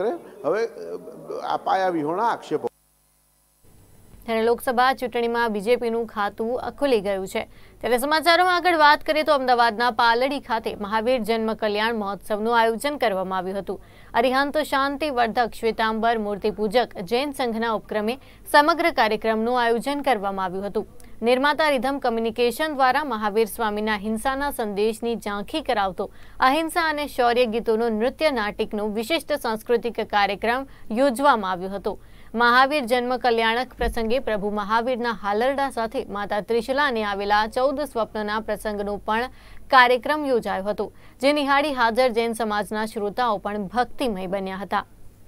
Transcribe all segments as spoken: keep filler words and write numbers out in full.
સમગ્રે હવે આ પાયાવિહોણા આક્ષેપો. ત્યારે લોકસભા ચૂંટણીમાં બીજેપીનું ખાતું ખુલી ગયું છે. ત્યારે સમાચારોમાં આગળ વાત કરીએ તો અમદાવાદના પાલડી ખાતે મહાવીર જન્મ કલ્યાણ મહોત્સવનું આયોજન કરવામાં આવ્યું હતું. અરિહંત શાંતિવર્ધક શ્વેતાંબર મૂર્તિ પૂજક જૈન સંઘના ઉપક્રમે સમગ્ર કાર્યક્રમનું આયોજન કરવામાં આવ્યું હતું. નિર્માતા રિધમ કમ્યુનિકેશન દ્વારા મહાવીર સ્વામીના હિંસાના સંદેશની ઝાંખી કરાવતો અહિંસા અને શૌર્ય ગીતોનું નૃત્ય નાટિકનું વિશિષ્ટ સાંસ્કૃતિક કાર્યક્રમ યોજવામાં આવ્યો હતો. મહાવીર જન્મ કલ્યાણક પ્રસંગે પ્રભુ મહાવીરના હાલરડા સાથે માતા ત્રિશુલાને આવેલા ચૌદ સ્વપ્નના પ્રસંગનો પણ કાર્યક્રમ યોજાયો હતો, જે નિહાળી હાજર જૈન સમાજના શ્રોતાઓ પણ ભક્તિમય બન્યા હતા.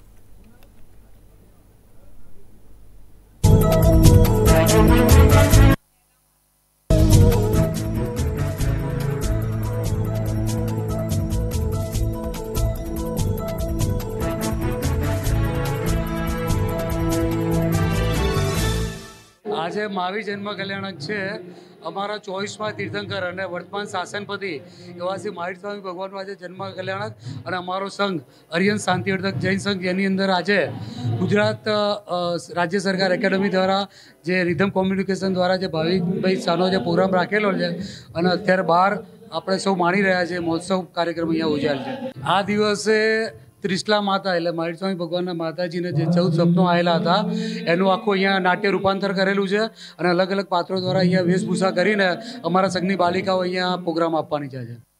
આજે મહાવીર જન્મ કલ્યાણક છે. અમારા ચોવીસમાં તીર્થંકર અને વર્તમાન શાસનપતિ એવા શ્રી મહાવીર સ્વામી ભગવાનનું આજે જન્મ કલ્યાણક અને અમારો સંઘ અરિહંત શાંતિવર્ધક જૈન સંઘ, એની અંદર આજે ગુજરાત રાજ્ય સરકાર એકેડમી દ્વારા જે રિધમ કોમ્યુનિકેશન દ્વારા જે ભાવિકભાઈ સાનો જે પ્રોગ્રામ રાખેલો છે અને અત્યારે બહાર આપણે સૌ માણી રહ્યા છીએ મહોત્સવ કાર્યક્રમ અહીંયા ઉજાયેલ છે. આ દિવસે ત્રિશલા માતા એટલે મહાવીર સ્વામી ભગવાનના માતાજીને જે ચૌદ સપનો આવેલા હતા એનું આખું અહીંયા નાટ્ય રૂપાંતર કરેલું છે અને અલગ અલગ પાત્રો દ્વારા અહીંયા વેશભૂષા કરીને અમારા સંઘની બાલિકાઓ અહીંયા પ્રોગ્રામ આપવાની છે.